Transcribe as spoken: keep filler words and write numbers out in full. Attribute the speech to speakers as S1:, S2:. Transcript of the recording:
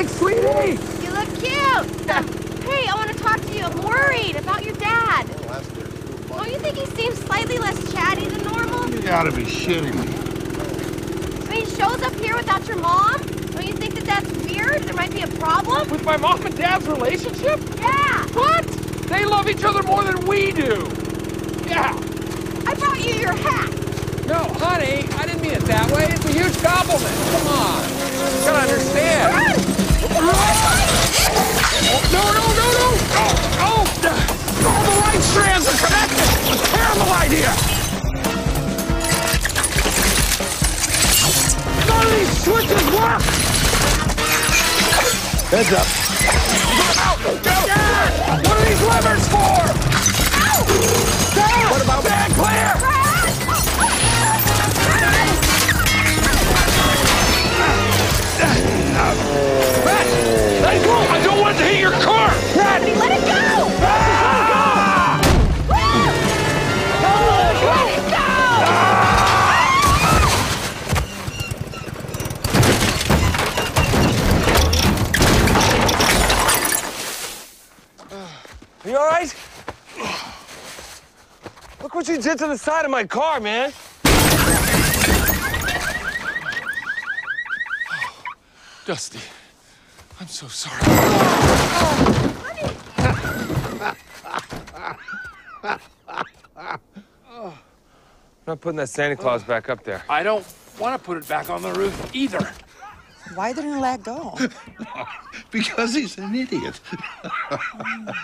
S1: Thanks, sweetie!
S2: You look cute! Um, hey, I want to talk to you. I'm worried about your dad. Don't you think he seems slightly less chatty than normal?
S3: You gotta be shitting me.
S2: I mean, he shows up here without your mom? Don't you think that that's weird? There might be a problem?
S1: With my mom and dad's relationship?
S2: Yeah!
S1: What? They love each other more than we do! Yeah!
S2: I brought you your hat!
S1: No, honey, I didn't mean it that way. It's a huge compliment. Come on. You gotta understand. Oh, no, no, no, no! Oh, oh! All the light strands are connected! A terrible idea! None of these switches work!
S3: Heads up.
S1: Out! Go! Dad! What are these levers for? Ow! Dad!
S3: What about...
S1: Dad, clear! Matt! Let it go! I don't want it to hit your car! Matt!
S2: Let it go!
S1: Ah!
S2: Let it go! Let it go!
S4: Are you all right? Look what you did to the side of my car, man.
S1: Dusty, I'm so sorry.
S4: I'm not putting that Santa Claus back up there.
S1: I don't want to put it back on the roof either.
S5: Why didn't you let go?
S3: Because he's an idiot.